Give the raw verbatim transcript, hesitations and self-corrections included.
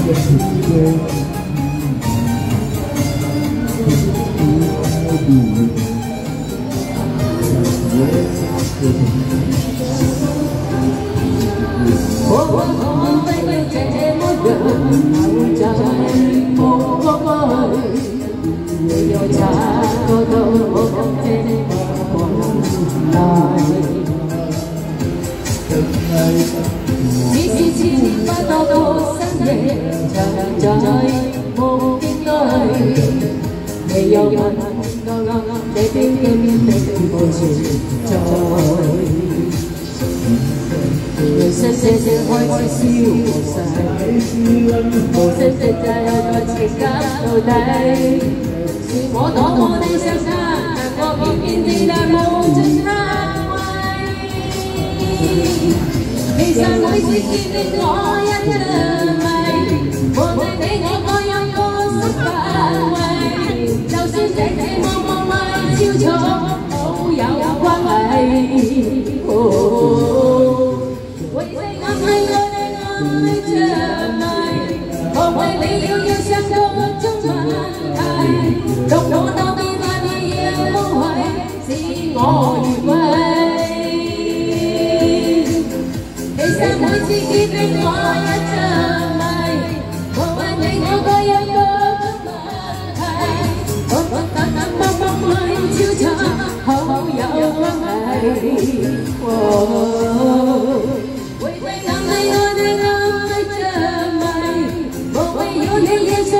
只是千百多個深夜，長在夢境裏，未有人夠啱這邊嘅面的無存在。人生這些開始消逝，無聲的就在情感到底，是我多麼的傷心，我偏偏地但無盡安慰。其實每次見你我一着迷，無論你我各有各心範圍，就算這這麼麼咪超出好有關係。為這暗係我哋愛着迷，何謂你要要上個中問題，獨我當你把你要無謂，使我越位。每次見你我一着迷，無謂你我各有各的問題，我我等等默默裏超出好有關係。為為暗係我哋愛着迷，無謂要你要